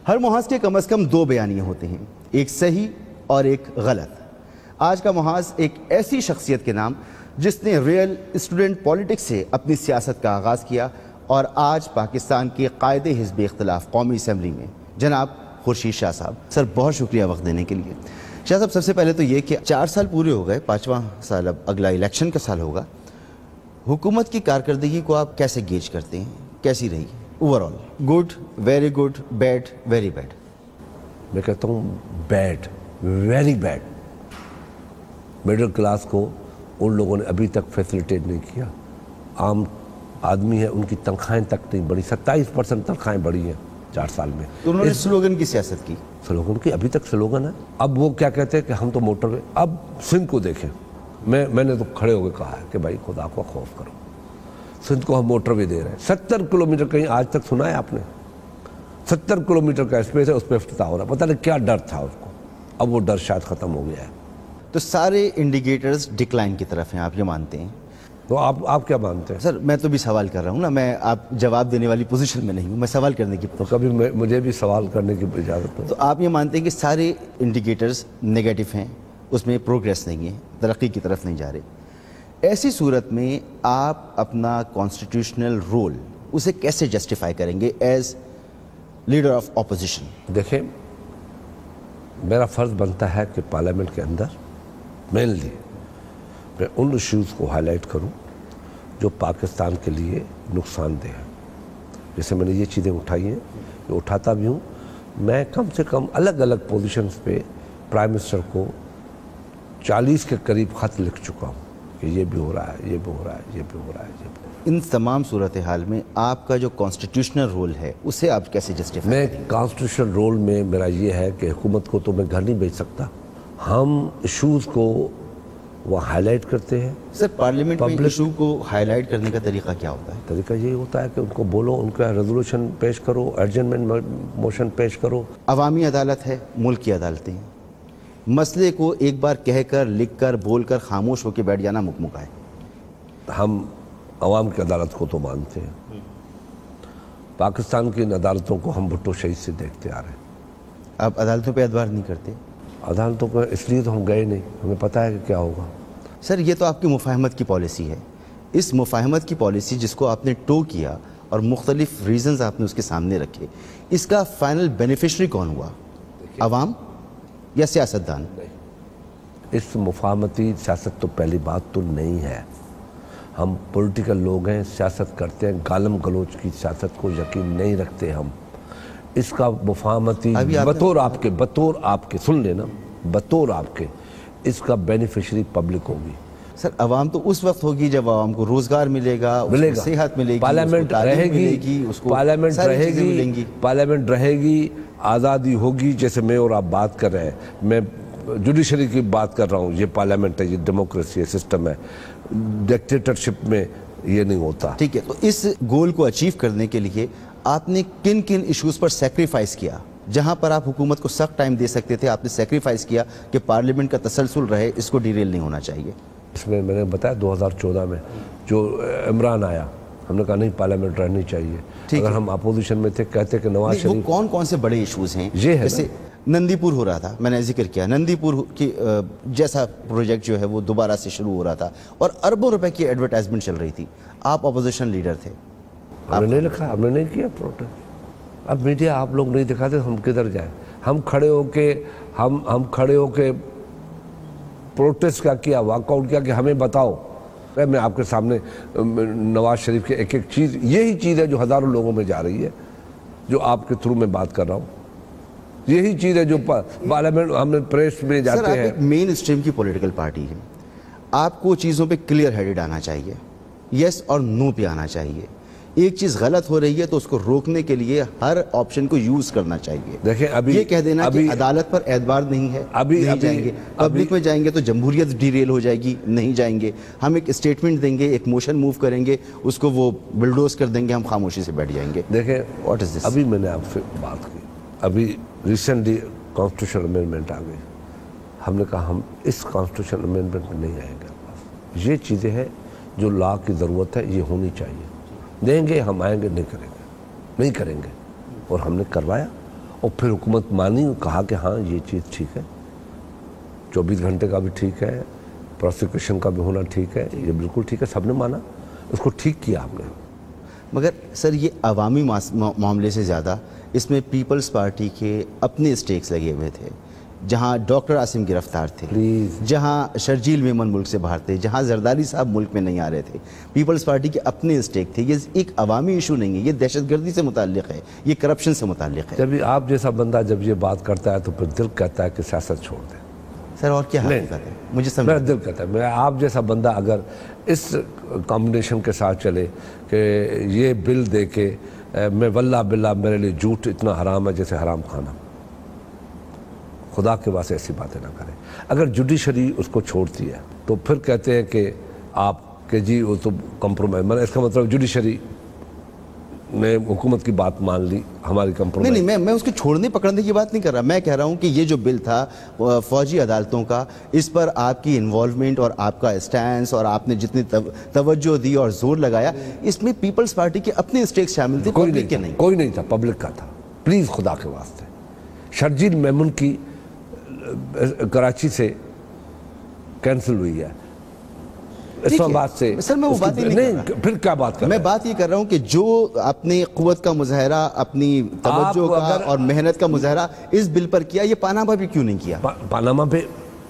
ہر محاذ کے کم از کم دو بیانیے ہوتے ہیں، ایک صحیح اور ایک غلط۔ آج کا محاذ ایک ایسی شخصیت کے نام جس نے ریئل اسٹوڈنٹ پولیٹکس سے اپنی سیاست کا آغاز کیا اور آج پاکستان کے قائد حزب اختلاف قومی اسمبلی میں جناب خورشید شاہ صاحب۔ سر بہت شکریہ وقت دینے کے لیے۔ شاہ صاحب سب سے پہلے تو یہ کہ 4 سال پورے ہو گئے، 5واں سال اب اگلا الیکشن کا سال ہوگا، حکومت کی کارکردگی کو آپ کیسے گیج کرتے ہیں؟ کیسی رہی overall? Good, very good, bad, very bad? میں کہتا ہوں bad, very bad. Middle class کو ان لوگوں نے ابھی تک فیسیلیٹیٹ نہیں کیا۔ عام آدمی ہے، ان کی تنخواہیں تک نہیں بڑھی، 27% تنخواہیں بڑھی ہیں 4 سال میں۔ تو انہوں نے سلوگن کی سیاست کی؟ سلوگن کی ابھی تک سلوگن ہے۔ اب وہ کیا کہتے ہیں کہ ہم تو موٹر وے، اب سندھ کو دیکھیں، میں نے تو کھڑے ہو کے کہا ہے کہ بھائی خدا کو خوف کرو، سندھ کو ہم موٹر وے دے رہے ہیں۔ 70 کلومیٹر کہیں آج تک سنا ہے آپ نے؟ 70 کلومیٹر کا اسپیس ہے، اس پہ افتتاح ہو رہا ہے۔ پتہ نہیں کیا ڈر تھا اس کو، اب وہ ڈر شاید ختم ہو گیا ہے۔ تو سارے انڈیکیٹرز ڈکلائن کی طرف ہیں، آپ یہ مانتے ہیں؟ تو آپ کیا مانتے ہیں؟ سر میں تو بھی سوال کر رہا ہوں نا، میں آپ جواب دینے والی پوزیشن میں نہیں ہوں، میں سوال کرنے کی۔ تو کبھی مجھے بھی سوال کرنے کی اجازت ہے۔ تو آپ یہ مانتے ہیں کہ سارے انڈیکیٹرز نیگیٹو ہیں، اس میں پروگریس نہیں ہے، ترقی کی طرف نہیں جا رہے؟ ایسی صورت میں آپ اپنا کانسٹیٹیوشنل رول اسے کیسے جسٹیفائی کریں گے ایز لیڈر آف اپوزیشن؟ دیکھیں، میرا فرض بنتا ہے کہ پارلیمنٹ کے اندر مینلی میں ان ایشوز کو ہائی لائٹ کروں جو پاکستان کے لیے نقصان دہ ہیں۔ جیسے میں نے یہ چیزیں اٹھائی ہیں، یہ اٹھاتا بھی ہوں۔ میں کم سے کم الگ الگ پوزیشنز پہ پرائم منسٹر کو 40 کے قریب خط لکھ چکا ہوں کہ یہ بھی ہو رہا ہے، یہ بھی ہو رہا ہے، یہ بھی ہو رہا ہے، یہ بھی۔ ان تمام صورتحال میں آپ کا جو کانسٹیٹیوشنل رول ہے اسے آپ کیسے جسٹیفائی میں کریں گے؟ کانسٹیٹیوشنل رول میں میرا یہ ہے کہ حکومت کو تو میں گھر نہیں بھیج سکتا، ہم ایشوز کو وہ ہائی لائٹ کرتے ہیں۔ سر پارلیمنٹ میں ایشو کو ہائی لائٹ کرنے کا طریقہ کیا ہوتا ہے؟ طریقہ یہی ہوتا ہے کہ ان کو بولو، ان کا ریزولوشن پیش کرو، ایڈجرنمنٹ موشن پیش کرو۔ عوامی عدالت ہے، ملک کی عدالتیں ہیں، مسئلے کو ایک بار کہہ کر، لکھ کر، بول کر خاموش ہو کے بیٹھ جانا مکمکا ہے۔ ہم عوام کی عدالت کو تو مانتے ہیں، پاکستان کی ان عدالتوں کو ہم بھٹو شہید سے دیکھتے آ رہے ہیں۔ آپ عدالتوں پہ اعتبار نہیں کرتے؟ عدالتوں کو اس لیے تو ہم گئے نہیں، ہمیں پتہ ہے کہ کیا ہوگا۔ سر یہ تو آپ کی مفاہمت کی پالیسی ہے، اس مفاہمت کی پالیسی جس کو آپ نے ٹو کیا اور مختلف ریزنز آپ نے اس کے سامنے رکھے، اس کا فائنل بینیفیشری کون ہوا؟ عوام یا سیاستدان؟ اس مفاہمتی سیاست تو پہلی بات تو نہیں ہے۔ ہم پولیٹیکل لوگ ہیں، سیاست کرتے ہیں، گالم گلوچ کی سیاست کو یقین نہیں رکھتے ہم۔ اس کا مفاہمتی بطور آپ کے سن لینا، بطور آپ کے اس کا بینیفیشری پبلک ہوگی۔ سر عوام تو اس وقت ہوگی جب عوام کو روزگار ملے گا، صحت ملے گی، پارلیمنٹ رہے گی، پارلیمنٹ رہے گی، آزادی ہوگی۔ جیسے میں اور آپ بات کر رہے ہیں، میں جوڈیشری کی بات کر رہا ہوں، یہ پارلیمنٹ ہے، یہ ڈیموکریسی ہے، سسٹم ہے، ڈکٹیٹرشپ میں یہ نہیں ہوتا۔ ٹھیک ہے، تو اس گول کو اچیو کرنے کے لیے آپ نے کن کن ایشوز پر سیکریفائز کیا؟ جہاں پر آپ حکومت کو سخت ٹائم دے سکتے تھے آپ نے سیکریفائز کیا کہ پارلیمنٹ کا تسلسل رہے، اس کو ڈیریل نہیں ہونا چاہیے۔ اس میں میں نے بتایا 2014 میں جو عمران آیا، ہم نے کہا نہیں پارلیمنٹ رہنی چاہیے۔ اگر ہم اپوزیشن میں تھے کہتے کہ نواز شریف۔ کون کون سے بڑے ایشوز ہیں؟ یہ ہے جیسے نندی پور ہو رہا تھا، میں نے ذکر کیا نندی پور کی جیسا پروجیکٹ جو ہے وہ دوبارہ سے شروع ہو رہا تھا اور اربوں روپے کی ایڈورٹائزمنٹ چل رہی تھی، آپ اپوزیشن لیڈر تھے۔ ہم نے نہیں لکھا، ہم نے نہیں کیا پروٹیسٹ۔ اب میڈیا آپ لوگ نہیں دکھاتے، ہم کدھر جائیں؟ ہم کھڑے ہو کے پروٹیسٹ کیا واک آؤٹ کیا کہ ہمیں بتاؤ۔ میں آپ کے سامنے نواز شریف کے ایک چیز، یہی چیز ہے جو ہزاروں لوگوں میں جا رہی ہے، جو آپ کے تھرو میں بات کر رہا ہوں، یہی چیز ہے جو پارلیمنٹ ہم نے پریس میں جاتے ہیں۔ سر آپ ایک مین اسٹریم کی پولیٹیکل پارٹی ہے، آپ کو چیزوں پہ کلیئر ہیڈڈ آنا چاہیے، یس اور نو پہ آنا چاہیے۔ ایک چیز غلط ہو رہی ہے تو اس کو روکنے کے لیے ہر آپشن کو یوز کرنا چاہیے۔ دیکھیں ابھی یہ کہہ دینا کہ عدالت پر اعتبار نہیں ہے، نہیں جائیں گے، پبلک میں جائیں گے تو جمہوریت ڈیریل ہو جائے گی، نہیں جائیں گے، ہم ایک اسٹیٹمنٹ دیں گے، ایک موشن موو کریں گے، اس کو وہ بلڈوز کر دیں گے، ہم خاموشی سے بیٹھ جائیں گے۔ دیکھیں واٹ از دس؟ ابھی میں نے آپ سے بات کی، ابھی ریسنٹلی کانسٹیٹیوشنل امینڈمنٹ آ گئی، ہم نے کہا ہم اس کانسٹیٹیوشنل امینڈمنٹ میں نہیں آئیں گے۔ یہ چیزیں ہیں جو لا کی ضرورت ہے، یہ ہونی چاہیے۔ دیں گے، ہم آئیں گے، نہیں کریں گے، اور ہم نے کروایا اور پھر حکومت مانی، کہا کہ ہاں یہ چیز ٹھیک ہے، 24 گھنٹے کا بھی ٹھیک ہے، پروسیکیوشن کا بھی ہونا ٹھیک ہے، یہ بالکل ٹھیک ہے، سب نے مانا، اس کو ٹھیک کیا ہم نے۔ مگر سر یہ عوامی معاملے سے زیادہ اس میں پیپلز پارٹی کے اپنے اسٹیکس لگے ہوئے تھے، جہاں ڈاکٹر عاصم گرفتار تھے، جہاں شرجیل میمن ملک سے باہر تھے، جہاں زرداری صاحب ملک میں نہیں آ رہے تھے، پیپلز پارٹی کے اپنے اسٹیک تھے۔ یہ ایک عوامی ایشو نہیں ہے، یہ دہشت گردی سے متعلق ہے، یہ کرپشن سے متعلق ہے۔ جب آپ جیسا بندہ جب یہ بات کرتا ہے تو پھر دل کہتا ہے کہ سیاست چھوڑ دیں۔ سر اور کیا حقیقت ہے مجھے سمجھ، میرا دل کہتا ہے، میں آپ جیسا بندہ اگر اس کمبینیشن کے ساتھ چلے کہ یہ بل دے کے میں واللہ باللہ میرے لیے جھوٹ اتنا حرام ہے جیسے حرام کھانا، خدا کے واسطے ایسی باتیں نہ کریں۔ اگر جوڈیشری اس کو چھوڑتی ہے تو پھر کہتے ہیں کہ آپ کہ جی وہ تو کمپرومائز، میں اس کا مطلب جوڈیشری نے حکومت کی بات مان لی، ہماری کمپرومائز نہیں، میں اس کے چھوڑنے پکڑنے کی بات نہیں کر رہا، میں کہہ رہا ہوں کہ یہ جو بل تھا فوجی عدالتوں کا، اس پر آپ کی انوالومنٹ اور آپ کا اسٹینس اور آپ نے جتنی توجہ دی اور زور لگایا، اس میں پیپلز پارٹی کے اپنے اسٹیکس شامل تھے، پبلک کے نہیں۔ کوئی نہیں تھا، پبلک کا تھا۔ پلیز خدا کے واسطے، شرجیل میمن کی کراچی سے کینسل ہوئی ہے، اسلام آباد سے، سر میں وہ بات ہی نہیں کر رہا، پھر کیا بات کر رہا میں بات یہ کر رہا ہوں کہ جو اپنی قوت کا مظاہرہ، اپنی توجہ کا اور محنت کا مظاہرہ اس بل پر کیا، یہ پاناما پہ کیوں نہیں کیا؟ پاناما پہ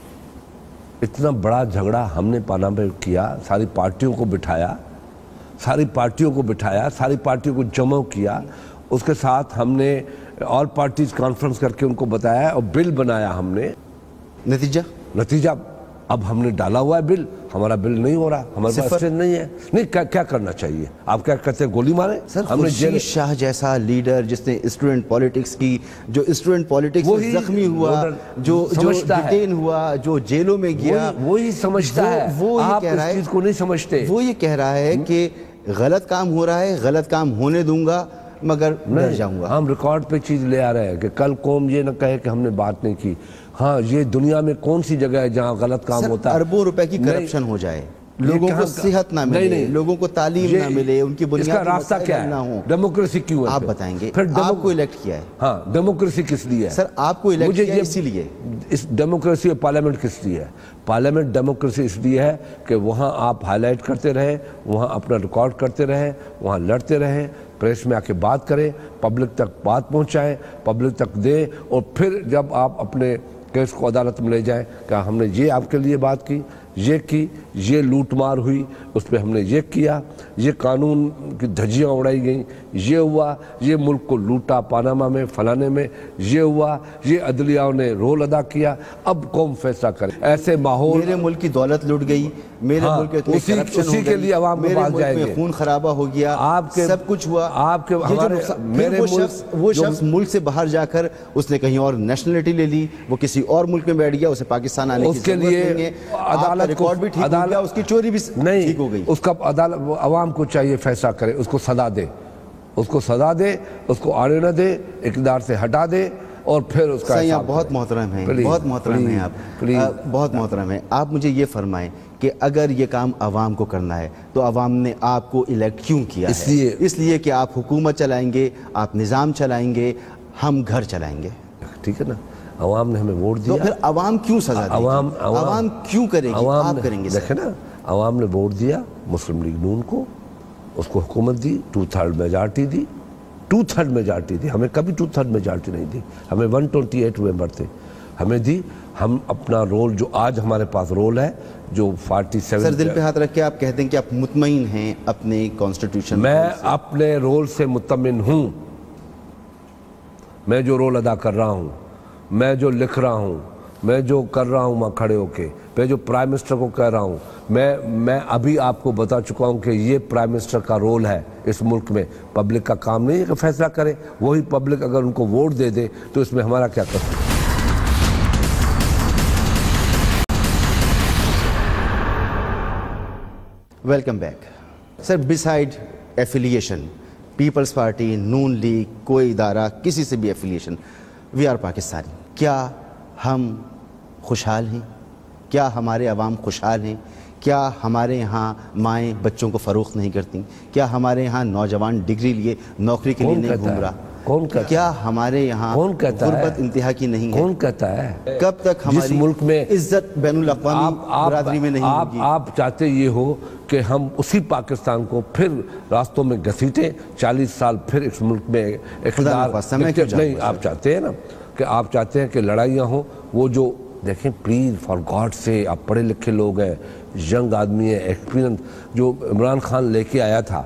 اتنا بڑا جھگڑا ہم نے پاناما پہ کیا، ساری پارٹیوں کو بٹھایا، ساری پارٹیوں کو جمع کیا، اس کے ساتھ ہم نے آل پارٹیز کانفرنس کر کے ان کو بتایا اور بل بنایا ہم نے۔ نتیجہ اب ہم نے ڈالا ہوا ہے بل، ہمارا بل نہیں ہو رہا، ہمارے پاس نہیں ہے۔ نہیں، کیا کرنا چاہیے؟ آپ کیا کہتے ہیں گولی مارے؟ سر خورشید شاہ جیسا لیڈر جس نے اسٹوڈنٹ پالیٹکس کی، جو اسٹوڈنٹ پالیٹکس میں زخمی ہوا، جو ڈیٹین ہوا، جو جیلوں میں گیا، وہی سمجھتا ہے، آپ اس چیز کو نہیں سمجھتے۔ وہ یہ کہہ رہا ہے کہ غلط کام ہو رہا ہے، غلط کام ہونے دوں گا مگر ڈر جاؤں گا۔ ہم ریکارڈ پہ چیز لے آ رہے ہیں کہ کل قوم یہ نہ کہے کہ ہم نے بات نہیں کی۔ ہاں، یہ دنیا میں کون سی جگہ ہے جہاں غلط کام ہوتا ہے؟ اربوں روپے کی کرپشن ہو جائے، لوگوں کو صحت نہ ملے، لوگوں کو تعلیم نہ ملے، ان کی بنیادی راستہ کیا ہے؟ ڈیموکریسی کیوں ہے؟ آپ بتائیں گے، آپ کو الیکٹ کیا ہے؟ ہاں، ڈیموکریسی کس لیے ہے؟ سر آپ کو الیکٹ کیا ہے اسی لیے۔ اس ڈیموکریسی اور پارلیمنٹ کس لیے ہے؟ پارلیمنٹ ڈیموکریسی اس لیے ہے کہ وہاں آپ ہائی لائٹ کرتے رہیں، وہاں اپنا ریکارڈ کرتے رہیں، وہاں لڑتے رہیں، پریس میں آ کے بات کریں، پبلک تک بات پہنچائیں، پبلک تک دیں، اور پھر جب آپ اپنے کیس کو عدالت میں لے جائیں کہ ہم نے یہ آپ کے لیے بات کی، یہ لوٹ مار ہوئی، اس پہ ہم نے یہ کیا، یہ قانون کی دھجیاں اڑائی گئیں، یہ ہوا، یہ ملک کو لوٹا پاناما میں، فلانے میں، یہ ہوا، یہ عدلیہ نے رول ادا کیا۔ اب قوم فیصلہ کرے۔ ایسے ماحول، میرے ملک کی دولت لوٹ گئی، میرے ملک میں کرپشن ہو گئی، لیے عوام میرے ملک میں خون خرابہ ہو گیا، سب کچھ ہوا، وہ شخص ملک سے باہر جا کر اس نے کہیں اور نیشنلٹی لے لی، وہ کسی اور ملک میں بیٹھ گیا، اسے پاکستان آنے کی ضرورت نہیں ہے، عدالت ریکارڈ بھی ٹھیک ہو گیا، اس کی چوری بھی ٹھیک ہو گئی۔ اس کا عوام کو چاہیے فیصلہ کرے، اس کو سزا دے، اس کو آنے نہ دے، اقتدار سے ہٹا دے، اور پھر اس کا آپ بہت محترم ہیں، بہت محترم ہیں آپ، بہت محترم ہیں آپ۔ مجھے یہ فرمائیں کہ اگر یہ کام عوام کو کرنا ہے تو عوام نے آپ کو الیکٹ کیوں کیا ہے؟ اس لیے کہ آپ حکومت چلائیں گے، آپ نظام چلائیں گے، ہم گھر چلائیں گے، ٹھیک ہے نا؟ عوام نے ہمیں ووٹ دیا، تو پھر عوام کیوں سزا دے گی؟ عوام کیوں کرے گی؟ آپ کریں گے؟ دیکھیں نا، عوام نے ووٹ دیا مسلم لیگ نون کو، اس کو حکومت دی، 2/3 میجارٹی دی، 2/3 میجارٹی دی، ہمیں کبھی 2/3 میجارٹی نہیں دی، ہمیں 128 ممبر تھے، ہمیں دی۔ ہم اپنا رول جو آج ہمارے پاس رول ہے، جو 47، سر دل پہ ہاتھ رکھ کے آپ کہتے ہیں کہ آپ مطمئن ہیں اپنے کانسٹیٹیوشن؟ میں اپنے رول سے مطمئن ہوں، میں جو رول ادا کر رہا ہوں، میں جو لکھ رہا ہوں، میں جو کر رہا ہوں وہاں کھڑے ہو کے، میں جو پرائم منسٹر کو کہہ رہا ہوں، میں ابھی آپ کو بتا چکا ہوں کہ یہ پرائم منسٹر کا رول ہے اس ملک میں، پبلک کا کام نہیں ہے کہ فیصلہ کرے، وہی پبلک اگر ان کو ووٹ دے دے تو اس میں ہمارا کیا قصور؟ Welcome back sir. Beside affiliation, Peoples Party, Noon League, کوئی ادارہ، کسی سے بھی ایفیلیشن، وی آر پاکستانی، کیا ہم خوشحال ہیں؟ کیا ہمارے عوام خوشحال ہیں؟ کیا ہمارے یہاں مائیں بچوں کو فروخت نہیں کرتی؟ کیا ہمارے یہاں نوجوان ڈگری لیے نوکری کے لیے نہیں گھوم رہا؟ کون کہتا ہے؟ کیا ہمارے یہاں کون کہتا ہے؟ غربت انتہا کی نہیں ہے؟ کون کہتا ہے؟ کب تک ہماری ملک میں عزت بین الاقوامی برادری میں نہیں ہوگی؟ آپ چاہتے یہ ہو کہ ہم اسی پاکستان کو پھر راستوں میں گھسیٹیں، 40 سال پھر اس ملک میں اقتدار نہیں؟ آپ چاہتے ہیں نا کہ آپ چاہتے ہیں کہ لڑائیاں ہوں، وہ جو دیکھیں پلیز فار گاڈ سے، آپ پڑھے لکھے لوگ ہیں، ینگ آدمی ہے، ایکسپیرینس، جو عمران خان لے کے آیا تھا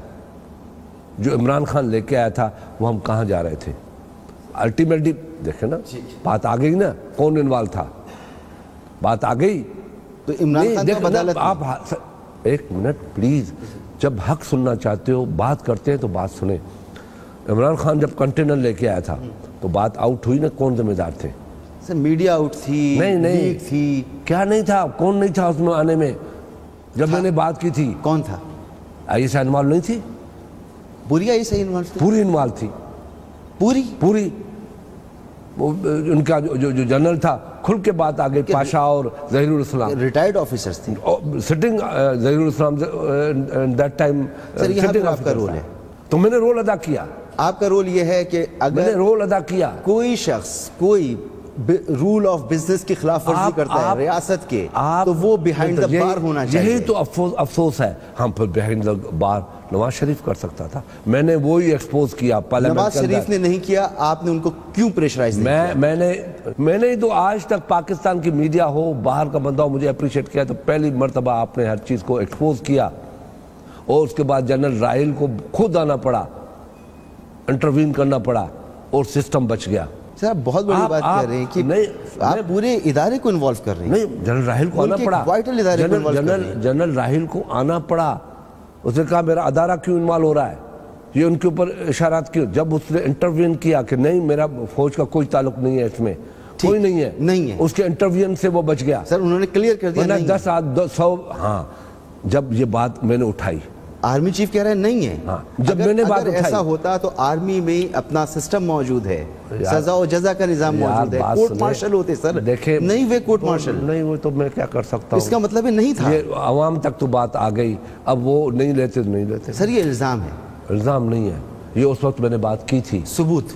وہ ہم کہاں جا رہے تھے؟ الٹیمیٹلی دیکھیں نا، بات آ گئی نا، کون انوالو تھا، بات آ گئی تو عمران خان کا بدالت آپ ایک منٹ پلیز، جب حق سننا چاہتے ہو، بات کرتے ہیں تو بات سنیں۔ عمران خان جب کنٹینر لے کے آیا تھا تو بات آؤٹ ہوئی نا، کون ذمہ دار تھے؟ سر میڈیا آؤٹ تھی، لیک تھی، کیا نہیں تھا؟ کون نہیں تھا اس میں آنے میں جب میں نے بات کی تھی؟ کون تھا؟ عائشہ انوال نہیں تھی؟ پوری عائشہ انوال تھی؟ پوری انوال تھی، پوری ان کا جو جنرل تھا، کھل کے بات آ گئی، پاشا اور ظہیر الاسلام ریٹائرڈ آفیسرز تھے، sitting Zaheer ul-Islam that time sitting آپ کا رول ہے، تو میں نے رول ادا کیا۔ آپ کا رول یہ ہے کہ میں نے رول ادا کیا، کوئی شخص کوئی رول آف بزنس کی خلاف ورزی کرتا ہے ریاست کے، تو وہ بیہائنڈ دا بار ہونا چاہیے۔ یہی تو افسوس ہے، ہم پھر بیہائنڈ دا بار نواز شریف کر سکتا تھا، میں نے وہی ایکسپوز کیا پارلیمنٹ نواز شریف نے نہیں کیا، آپ نے ان کو کیوں پریشرائز نہیں کیا؟ میں نے تو آج تک پاکستان کی میڈیا ہو، باہر کا بندہ ہو، مجھے اپریشیٹ کیا، تو پہلی مرتبہ آپ نے ہر چیز کو ایکسپوز کیا، اور اس کے بعد جنرل راحیل کو خود آنا پڑا، انٹروین کرنا پڑا، اور سسٹم بچ گیا۔ سر آپ بہت بڑی بات کہہ رہے ہیں کہ آپ پورے ادارے کو انوالو کر رہے ہیں۔ نہیں، جنرل راحیل کو آنا پڑا، جنرل راحیل کو آنا پڑا، اس نے کہا میرا ادارہ کیوں انوالو ہو رہا ہے، یہ ان کے اوپر اشارات کیوں؟ جب اس نے انٹروین کیا کہ نہیں میرا فوج کا کوئی تعلق نہیں ہے، اس میں کوئی نہیں ہے، اس کے انٹروین سے وہ بچ گیا۔ سر انہوں نے کلیئر کر دیا، 10 100، ہاں جب یہ بات میں نے اٹھائی، آرمی چیف کہہ رہے ہیں نہیں ہے، جب میں نے بات اٹھائی، ایسا ہوتا تو آرمی میں اپنا سسٹم موجود ہے، سزا و جزا کا نظام موجود ہے، کورٹ مارشل ہوتے سر، دیکھیں نہیں ہوئے کورٹ مارشل، نہیں ہوئے تو میں کیا کر سکتا ہوں؟ اس کا مطلب نہیں تھا، یہ عوام تک تو بات آ گئی، اب وہ نہیں لیتے تو نہیں لیتے۔ سر یہ الزام ہے، الزام نہیں ہے، یہ اس وقت میں نے بات کی تھی، ثبوت۔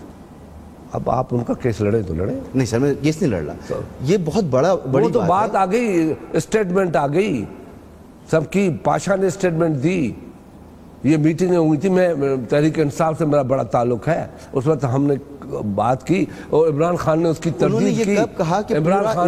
اب آپ ان کا کیس لڑیں تو لڑیں۔ نہیں سر میں کیس نہیں لڑ رہا، یہ بہت بڑی تو بات آ گئی، اسٹیٹمنٹ آ گئی سب کی، پاشا نے اسٹیٹمنٹ دی، یہ میٹنگیں ہوئی تھی، میں تحریک انصاف سے میرا بڑا تعلق ہے، اس وقت ہم نے بات کی، اور عمران خان نے اس کی تردید کی، عمران خان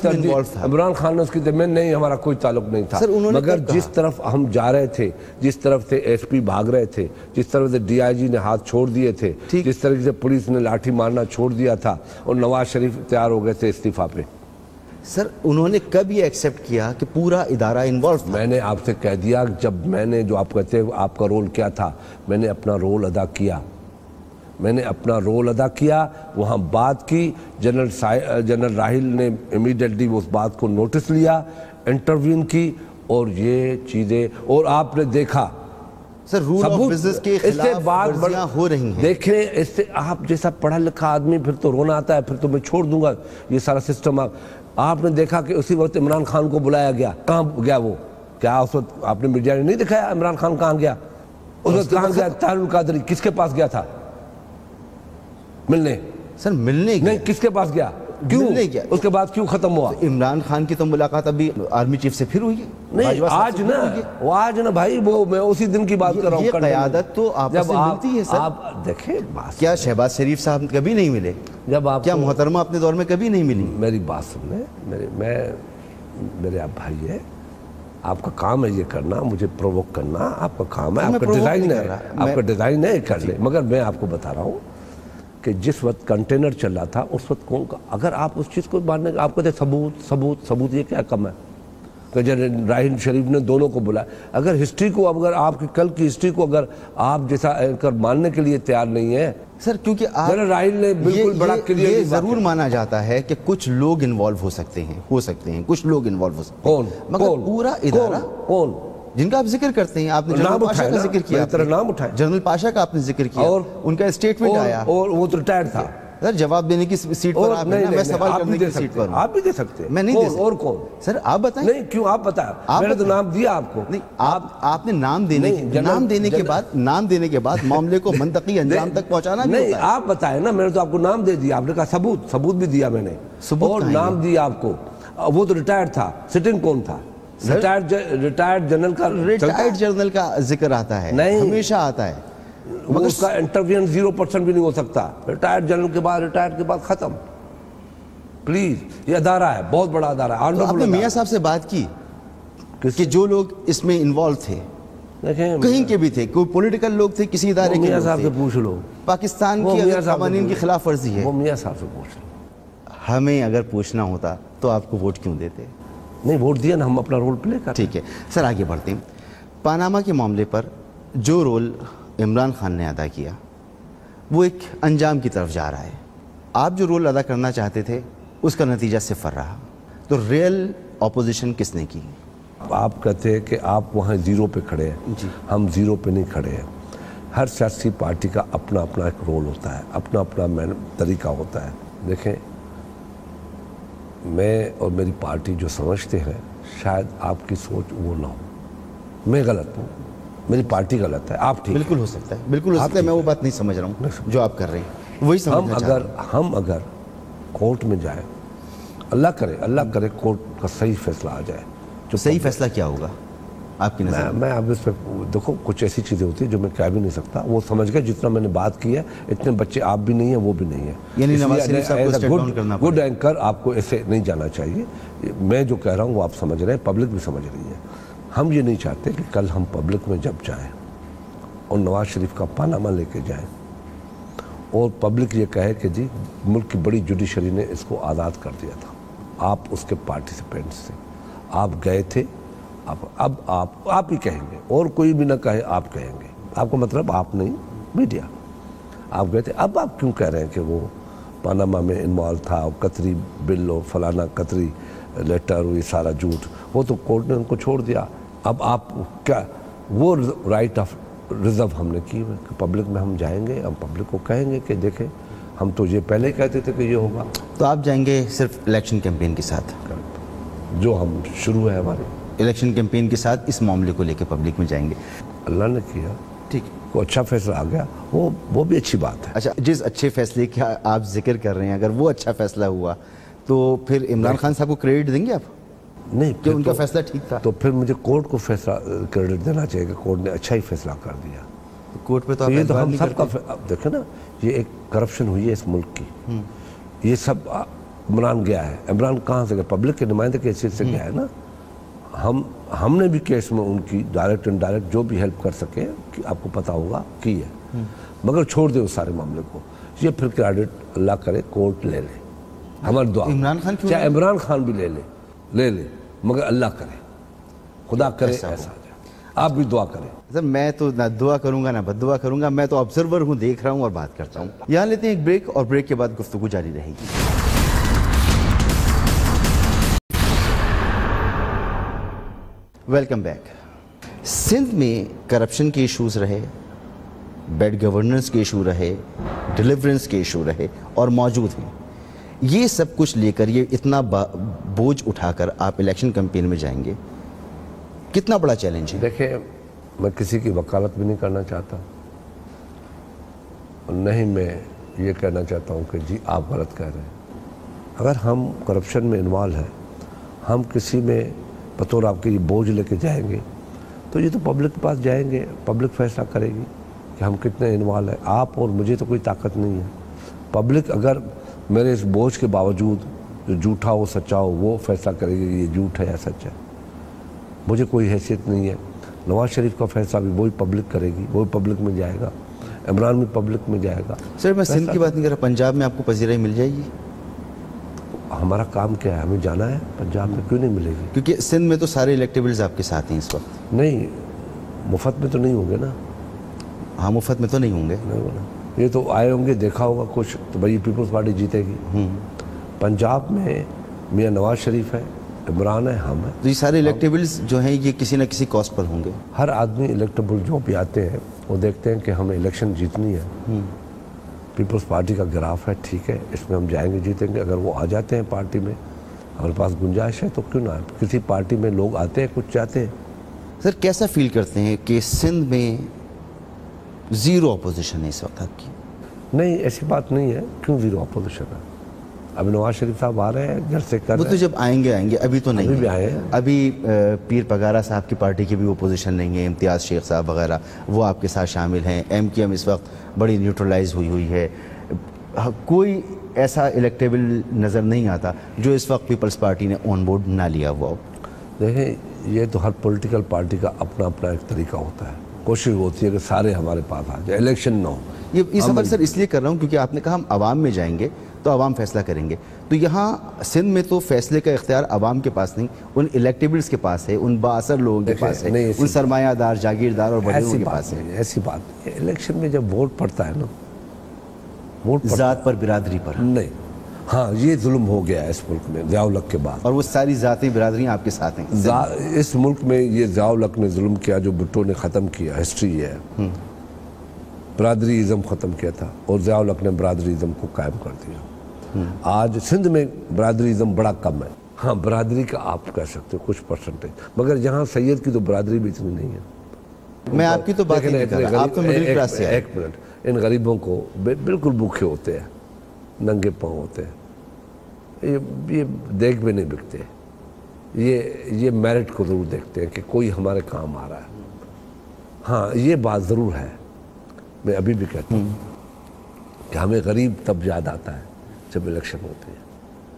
نے اس کی تردید نہیں، ہمارا کوئی تعلق نہیں تھا، مگر جس طرف ہم جا رہے تھے، جس طرف سے ایس پی بھاگ رہے تھے، جس طرف سے ڈی آئی جی نے ہاتھ چھوڑ دیے تھے، جس طرح سے پولیس نے لاٹھی مارنا چھوڑ دیا تھا، اور نواز شریف تیار ہو گئے تھے استعفیٰ پہ۔ سر انہوں نے کب یہ ایکسیپٹ کیا کہ پورا ادارہ انوالو تھا؟ میں نے آپ سے کہہ دیا، جب میں نے جو آپ کہتے ہیں آپ کا رول کیا تھا، میں نے اپنا رول ادا کیا، وہاں بات کی، جنرل راحیل نے امیڈیٹلی اس بات کو نوٹس لیا، انٹروین کی، اور یہ چیزیں، اور آپ نے دیکھا سر رول آف بزنس کے خلاف ورزیاں ہو رہی ہیں۔ دیکھیں اس سے آپ جیسا پڑھا لکھا آدمی پھر تو رونا آتا ہے، پھر تو میں چھوڑ دوں گا یہ سارا سسٹم۔ آپ نے دیکھا کہ اسی وقت عمران خان کو بلایا گیا، کہاں گیا وہ؟ کیا اس وقت آپ نے میڈیا نے نہیں دکھایا عمران خان کہاں گیا؟ اس وقت کہاں گیا؟ طاہر القادری کس کے پاس گیا تھا ملنے؟ سر ملنے نہیں، کس کے پاس گیا؟ کیوں؟ اس کے بعد کیوں ختم ہوا؟ عمران خان کی تو ملاقات ابھی آرمی چیف سے پھر ہوئی ہے؟ نہیں آج نا بھائی، وہ میں اسی دن کی بات کر رہا ہوں۔ یہ قیادت تو آپس میں ملتی ہے سر۔ آپ دیکھیں، کیا شہباز شریف صاحب کبھی نہیں ملے؟ کیا محترمہ اپنے دور میں کبھی نہیں ملی؟ میری بات سن لیں، میرے آپ بھائی ہے، آپ کا کام ہے یہ کرنا، مجھے پرووک کرنا آپ کا کام ہے، آپ کا ڈیزائن ہے کر لیں، مگر میں آپ کو بتا رہا ہوں کہ جس وقت کنٹینر چل رہا تھا اس وقت کون کا، اگر آپ اس چیز کو ماننے آپ کہتے ثبوت یہ کیا کم ہے کہ جنرل راحیل شریف نے دونوں کو بلایا؟ اگر ہسٹری کو، اگر آپ کی کل کی ہسٹری کو اگر آپ جیسا اینکر ماننے کے لیے تیار نہیں ہے سر، کیونکہ جنرل راحیل نے بالکل بڑا کلیئر یہ ضرور مانا جاتا ہے کہ کچھ لوگ انوالو ہو سکتے ہیں کچھ لوگ انوالو ہو سکتے ہیں، کون؟ مگر پورا ادارہ کون جن کا آپ ذکر کرتے ہیں؟ آپ نے جنرل پاشا کا ذکر کیا، نام اٹھائے، جنرل پاشا کا آپ نے ذکر کیا، اور ان کا اسٹیٹمنٹ آیا، اور وہ تو ریٹائرڈ تھا، سر جواب دینے کی سیٹ پر آپ ہیں، میں سوال کرنے کی سیٹ پر ہوں. آپ بھی دے سکتے ہیں. میں نہیں دے سکتا. اور کون؟ سر آپ بتائیں. نہیں کیوں آپ بتائیں؟ میں نے تو نام دیا آپ کو. نہیں آپ نے نام دینے کے بعد معاملے کو منطقی انجام تک پہنچانا بھی ہوتا ہے. نہیں آپ بتائیں نا، میں نے تو آپ کو نام دے دیا. آپ نے کہا ثبوت بھی دیا میں نے، اور نام دیا آپ کو. وہ تو ریٹائرڈ تھا. سٹنگ کون تھا؟ ریٹائرڈ جنرل کا ذکر آتا ہے، ہمیشہ آتا ہے. اس کا انٹروین 0% بھی نہیں ہو سکتا. ریٹائرڈ جنرل کے بعد ختم. پلیز، یہ ادارہ ہے، بہت بڑا ادارہ ہے. آپ نے میاں صاحب سے بات کی کہ جو لوگ اس میں انوالو تھے، کہیں کے بھی تھے، کوئی پولیٹیکل لوگ تھے، کسی ادارے کے؟ میاں صاحب سے پوچھ لو. پاکستان کی قوانین کی خلاف ورزی ہے. وہ میاں صاحب سے پوچھ لو. ہمیں اگر پوچھنا ہوتا تو آپ کو ووٹ کیوں دیتے؟ نہیں ووٹ دیا نا، ہم اپنا رول پلے کرتے. ٹھیک ہے سر، آگے بڑھتے ہیں. پاناما کے معاملے پر جو رول عمران خان نے ادا کیا وہ ایک انجام کی طرف جا رہا ہے. آپ جو رول ادا کرنا چاہتے تھے اس کا نتیجہ صفر رہا. تو ریئل اپوزیشن کس نے کی؟ آپ کہتے ہیں کہ آپ وہاں زیرو پہ کھڑے ہیں. ہم زیرو پہ نہیں کھڑے ہیں. ہر سیاسی پارٹی کا اپنا اپنا ایک رول ہوتا ہے، اپنا اپنا طریقہ ہوتا ہے. دیکھیں، میں اور میری پارٹی جو سمجھتے ہیں، شاید آپ کی سوچ وہ نہ ہو. میں غلط ہوں، میری پارٹی غلط ہے، آپ ٹھیک. بالکل ہو سکتا ہے، بالکل ہو سکتا ہے. میں وہ بات نہیں سمجھ رہا ہوں جو آپ کر رہے ہیں، وہی سمجھنا چاہتا ہوں. ہم اگر کورٹ میں جائیں، اللہ کرے کورٹ کا صحیح فیصلہ آ جائے. جو صحیح فیصلہ کیا ہوگا آپ کی نظر میں اب اس پہ دیکھو، کچھ ایسی چیزیں ہوتی ہیں جو میں کہہ بھی نہیں سکتا. وہ سمجھ گئے جتنا میں نے بات کی ہے. اتنے بچے آپ بھی نہیں ہیں، وہ بھی نہیں ہیں. یعنی نواز شریف صاحب کو اسٹیپ ڈاؤن کرنا گڈ اینکر آپ کو ایسے نہیں جانا چاہیے. میں جو کہہ رہا ہوں وہ آپ سمجھ رہے ہیں، پبلک بھی سمجھ رہی ہے. ہم یہ نہیں چاہتے کہ کل ہم پبلک میں جب جائیں اور نواز شریف کا پاناما لے کے جائیں اور پبلک یہ کہے کہ جی ملک کی بڑی جوڈیشری نے اس کو آزاد کر دیا تھا، آپ اس کے پارٹیسپینٹس تھے، آپ گئے تھے. اب آپ ہی کہیں گے، اور کوئی بھی نہ کہے، آپ کہیں گے. آپ کو مطلب آپ نہیں، میڈیا. آپ گئے تھے. اب آپ کیوں کہہ رہے ہیں کہ وہ پاناما میں انوالو تھا، اور قطری بل اور فلانا قطری لیٹر، یہ سارا جھوٹ؟ وہ تو کورٹ نے ان کو چھوڑ دیا. اب آپ کیا، وہ رائٹ آف ریزرو ہم نے کی ہوئے کہ پبلک میں ہم جائیں گے، ہم پبلک کو کہیں گے کہ دیکھیں ہم تو یہ پہلے ہی کہتے تھے کہ یہ ہوگا. تو آپ جائیں گے صرف الیکشن کیمپین کے ساتھ؟ جو ہم شروع ہے ہمارے الیکشن کیمپین کے ساتھ اس معاملے کو لے کے پبلک میں جائیں گے. اللہ نے کیا، ٹھیک، کوئی اچھا فیصلہ آ گیا، وہ بھی اچھی بات ہے. اچھا، جس اچھے فیصلے کا آپ ذکر کر رہے ہیں، اگر وہ اچھا فیصلہ ہوا تو پھر عمران خان صاحب کو کریڈٹ دیں گے آپ؟ نہیں، کہ ان کا فیصلہ ٹھیک تھا. تو پھر مجھے کورٹ کو فیصلہ کریڈٹ دینا چاہیے کہ کورٹ نے اچھا ہی فیصلہ کر دیا. کورٹ پہ تو یہ تو ہم سب کا دیکھیں نا، یہ ایک کرپشن ہوئی ہے اس ملک کی. یہ سب عمران گیا ہے. عمران کہاں سے گیا؟ پبلک کے نمائندے کے حیثیت سے گیا ہے نا. ہم نے بھی کیس میں ان کی ڈائریکٹ انڈائریکٹ جو بھی ہیلپ کر سکے، آپ کو پتا ہوگا، کی ہے. مگر چھوڑ دے اس سارے معاملے کو. یہ پھر کریڈٹ اللہ کرے کورٹ لے لے. ہماری دعا، عمران خان چاہے عمران خان بھی لے لے، مگر اللہ کرے، خدا کرے ایسا جائے. آپ بھی دعا کریں. سر میں تو نہ دعا کروں گا نہ بد دعا کروں گا. میں تو آبزرور ہوں، دیکھ رہا ہوں اور بات کرتا ہوں. یہاں لیتے ہیں ایک بریک، اور بریک کے بعد گفتگو جاری رہے گی. Welcome back. سندھ میں کرپشن کے ایشوز رہے، بیڈ گورننس کے ایشو رہے، ڈیلیورنس کے ایشو رہے، اور موجود ہیں. یہ سب کچھ لے کر، یہ اتنا بوجھ اٹھا کر آپ الیکشن کیمپین میں جائیں گے، کتنا بڑا چیلنج ہے؟ دیکھیں، میں کسی کی وکالت بھی نہیں کرنا چاہتا، اور نہیں میں یہ کہنا چاہتا ہوں کہ جی آپ غلط کہہ رہے ہیں. اگر ہم کرپشن میں انوالو ہیں، ہم کسی میں بطور آپ کے یہ بوجھ لے کے جائیں گے، تو یہ تو پبلک کے پاس جائیں گے، پبلک فیصلہ کرے گی کہ ہم کتنے انوالو ہیں. آپ اور مجھے تو کوئی طاقت نہیں ہے. پبلک اگر میرے اس بوجھ کے باوجود جو جھوٹا ہو سچا ہو وہ فیصلہ کرے گی کہ یہ جھوٹ ہے یا سچ ہے. مجھے کوئی حیثیت نہیں ہے. نواز شریف کا فیصلہ بھی وہی پبلک کرے گی، وہی پبلک میں جائے گا. عمران بھی پبلک میں جائے گا. سر میں سندھ کی بات نہیں کر رہا، پنجاب میں آپ کو پذیرائی مل جائے گی؟ ہمارا کام کیا ہے؟ ہمیں جانا ہے پنجاب میں. کیوں نہیں ملے گی؟ کیونکہ سندھ میں تو سارے الیکٹیبلز آپ کے ساتھ ہیں اس وقت. نہیں، مفت میں تو نہیں ہوں گے نا. ہاں، مفت میں تو نہیں ہوں گے. یہ تو آئے ہوں گے، دیکھا ہوگا کچھ، تو بھائی پیپلز پارٹی جیتے گی. پنجاب میں میاں نواز شریف ہے، عمران ہے، ہم ہیں. تو یہ سارے الیکٹیبلز جو ہیں یہ کسی نہ کسی کاسٹ پر ہوں گے. ہر آدمی الیکٹیبل جو بھی آتے ہیں وہ دیکھتے ہیں کہ ہمیں الیکشن جیتنی ہے، پیپلز پارٹی کا گراف ہے، ٹھیک ہے، اس میں ہم جائیں گے، جیتیں گے. اگر وہ آ جاتے ہیں پارٹی میں، ہمارے پاس گنجائش ہے تو کیوں نہ. کسی پارٹی میں لوگ آتے ہیں، کچھ چاہتے ہیں. سر کیسا فیل کرتے ہیں کہ سندھ میں زیرو اپوزیشن ہے اس وقت آپ کی؟ نہیں، ایسی بات نہیں ہے. کیوں زیرو اپوزیشن ہے؟ اب نواز شریف صاحب آ رہے ہیں، گھر سے کر وہ تو جب آئیں گے ابھی تو نہیں. ابھی بھی آئے ہیں. ابھی پیر پگارا صاحب کی پارٹی کی بھی اپوزیشن نہیں ہے، امتیاز شیخ صاحب وغیرہ وہ آپ کے ساتھ شامل ہیں. ایم کیو ایم اس وقت بڑی نیوٹرلائز ہوئی ہے. کوئی ایسا الیکٹیبل نظر نہیں آتا جو اس وقت پیپلز پارٹی نے آن بورڈ نہ لیا ہوا ہو. دیکھیں، یہ تو ہر پولیٹیکل پارٹی کا اپنا اپنا ایک طریقہ ہوتا ہے. کوشش ہوتی ہے کہ سارے ہمارے پاس آ جائے، الیکشن نہ ہو. یہ سفر سر اس لیے کر رہا ہوں کیونکہ آپ نے کہا ہم عوام میں جائیں گے تو عوام فیصلہ کریں گے. تو یہاں سندھ میں تو فیصلے کا اختیار عوام کے پاس نہیں، ان الیکٹیبلز کے پاس ہے، ان بااثر لوگوں کے پاس ہے، ان سرمایہ دار جاگیردار اور بڑے لوگوں کے پاس ہے. ایسی بات نہیں. الیکشن میں جب ووٹ پڑتا ہے نا، ووٹ ذات پر، برادری پر نہیں. ہاں، یہ ظلم ہو گیا ہے اس ملک میں ضیاء الحق کے بعد، اور وہ ساری ذاتی برادریاں آپ کے ساتھ ہیں. اس ملک میں یہ ضیاء الحق نے ظلم کیا جو بھٹو نے ختم کیا. ہسٹری یہ ہے. برادری ازم ختم کیا تھا اور ضیاء الحق نے برادری ازم کو قائم کر دیا. آج سندھ میں برادری ازم بڑا کم ہے. ہاں، برادری کا آپ کہہ سکتے ہو کچھ پرسنٹیج، مگر یہاں سید کی تو برادری بھی اتنی نہیں ہے. میں آپ کی تو بات نہیں کر رہا، آپ تو مڈل کلاس سے ہیں. ایک منٹ. ان غریبوں کو بالکل بھوکے ہوتے ہیں، ننگے پاؤں ہوتے ہیں، یہ دیکھ بھی نہیں بکتے. یہ میرٹ کو ضرور دیکھتے ہیں کہ کوئی ہمارے کام آ رہا ہے. ہاں، یہ بات ضرور ہے. میں ابھی بھی کہتا ہوں کہ ہمیں غریب تب یاد آتا ہے جب الیکشن ہوتے ہیں،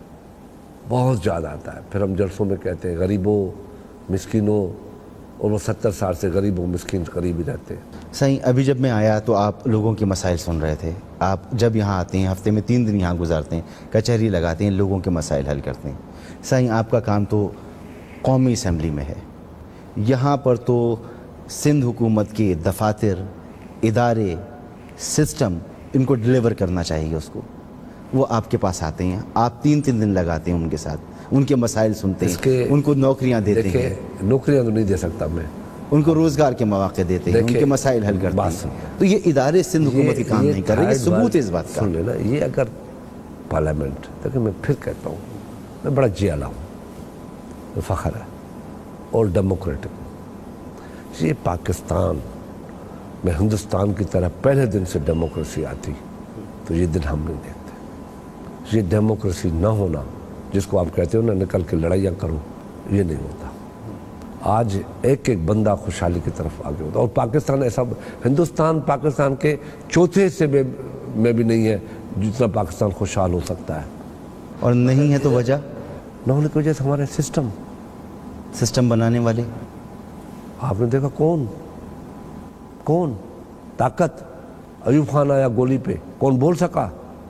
بہت یاد آتا ہے. پھر ہم جلسوں میں کہتے ہیں غریبوں، مسکینوں، اور وہ 70 سال سے غریب و مسکین قریب ہی رہتے ہیں. صحیح. ابھی جب میں آیا تو آپ لوگوں کے مسائل سن رہے تھے. آپ جب یہاں آتے ہیں ہفتے میں 3 دن یہاں گزارتے ہیں، کچہری لگاتے ہیں، لوگوں کے مسائل حل کرتے ہیں. صحیح. آپ کا کام تو قومی اسمبلی میں ہے. یہاں پر تو سندھ حکومت کے دفاتر، ادارے، سسٹم، ان کو ڈیلیور کرنا چاہیے اس کو. وہ آپ کے پاس آتے ہیں، آپ 3 دن لگاتے ہیں ان کے ساتھ، ان کے مسائل سنتے ہیں، ان کو نوکریاں دیتے ہیں. نوکریاں تو نہیں دے سکتا میں، ان کو روزگار کے مواقع دیتے ہیں، ان کے مسائل حل کرتے ہیں. تو یہ ادارے سندھ حکومت کی کام نہیں کر رہے. یہ ثبوت ہے اس بات کا. سن لینا، یہ اگر پارلیمنٹ، دیکھیں میں پھر کہتا ہوں، میں بڑا جیالا ہوں، فخر ہے اور ڈیموکریٹک. یہ پاکستان میں ہندوستان کی طرح پہلے دن سے ڈیموکریسی آتی تو یہ دن ہم نہیں دیکھتے. یہ ڈیموکریسی نہ ہونا، جس کو آپ کہتے ہو نا نکل کے لڑائیاں کرو، یہ نہیں ہوتا. آج ایک ایک بندہ خوشحالی کی طرف آگے ہوتا. اور پاکستان ایسا، ہندوستان پاکستان کے چوتھے حصے میں بھی نہیں ہے جتنا پاکستان خوشحال ہو سکتا ہے. اور نہیں ہے تو وجہ؟ نہ ہونے کی وجہ سے ہمارے سسٹم بنانے والے آپ نے دیکھا کون طاقت. ایوب خان آیا گولی پہ، کون بول سکا؟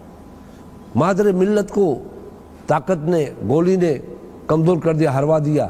مادر ملت کو طاقت نے، گولی نے کمزور کر دیا، ہروا دیا.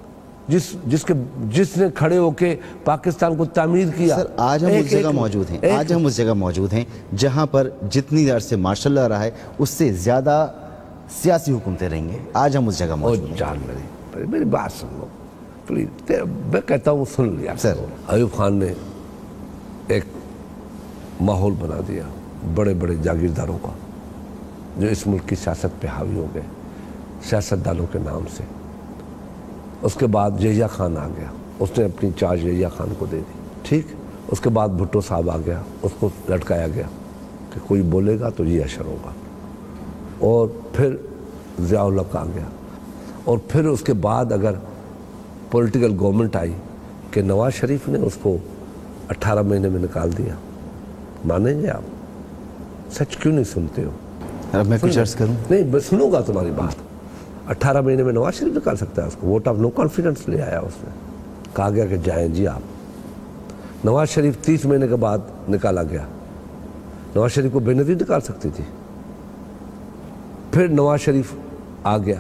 جس نے کھڑے ہو کے پاکستان کو تعمیر کیا. سر آج ہم اس جگہ موجود ہیں جہاں پر جتنی دیر سے مارشل لا رہا ہے اس سے زیادہ سیاسی حکومتیں رہیں گے. آج ہم اس جگہ موجود ہیں. جان میری بات سن لو پلیز. میں کہتا ہوں سن لیا سر. ایوب خان نے ایک ماحول بنا دیا بڑے بڑے جاگیرداروں کا جو اس ملک کی سیاست پہ حاوی ہو گئے، سیاستدانوں کے نام سے. اس کے بعد یحییٰ خان آ گیا، اس نے اپنی چارج یحییٰ خان کو دے دی. ٹھیک. اس کے بعد بھٹو صاحب آ گیا، اس کو لٹکایا گیا کہ کوئی بولے گا تو یہ اشر ہوگا. اور پھر ضیاء الحق آ گیا. اور پھر اس کے بعد اگر پولیٹیکل گورنمنٹ آئی کہ نواز شریف نے اس کو 18 مہینے میں نکال دیا. مانیں گے آپ؟ سچ کیوں نہیں سنتے ہو؟ اب میں کچھ عرض کروں؟ نہیں، بس سنوں گا تمہاری بات. 18 مہینے میں نواز شریف نکال سکتا ہے اس کو. ووٹ آف نو کانفیڈنس لے آیا اس نے. کہا گیا کہ جائیں جی آپ. نواز شریف 30 مہینے کے بعد نکالا گیا. نواز شریف کو بے نظیر نکال سکتی تھی. پھر نواز شریف آ گیا،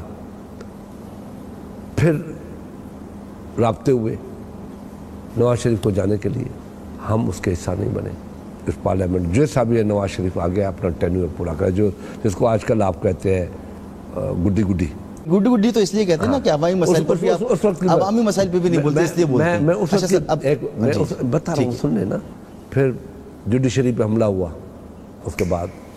پھر رابطے ہوئے نواز شریف کو جانے کے لیے. ہم اس کے حصہ نہیں بنے. اس پارلیمنٹ جیسا بھی ہے نواز شریف آ گیا اپنا ٹینیور پورا کرا، جس کو آج کل آپ کہتے ہیں گڈی تو اس لیے کہتے ہیں نا کہ عوامی مسائل پر بھی عوامی مسائل پہ بھی نہیں بولتے، اس لیے بولتے ہیں. میں اس وقت بتا رہا ہوں، سن لینا. پھر جوڈیشری پہ حملہ ہوا، اس کے بعد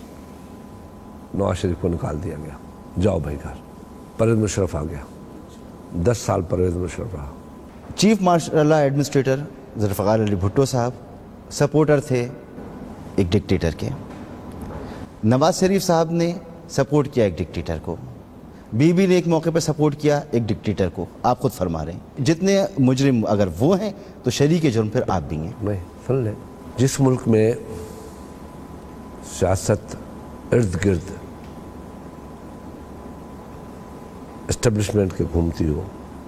नवाज शरीफ को निकाल दिया गया, जाओ भाई घर। परवेज मुशर्रफ आ गया, 10 साल परवेज मुशर्रफ रहा। Chief martial administrator Zulfikar Ali Bhutto साहब सपोर्टर थे एक डिक्टेटर के। नवाज शरीफ साहब ने सपोर्ट किया एक डिक्टेटर को, बीबी ने एक मौके पर सपोर्ट किया एक डिक्टेटर को। आप खुद फरमा रहे हैं जितने मुजरिम अगर वो हैं तो शरीक जुर्म फिर आप भी हैं। नहीं, सुन ले, जिस मुल्क में सियासत इर्द गिर्द एस्टेब्लिशमेंट के घूमती हो,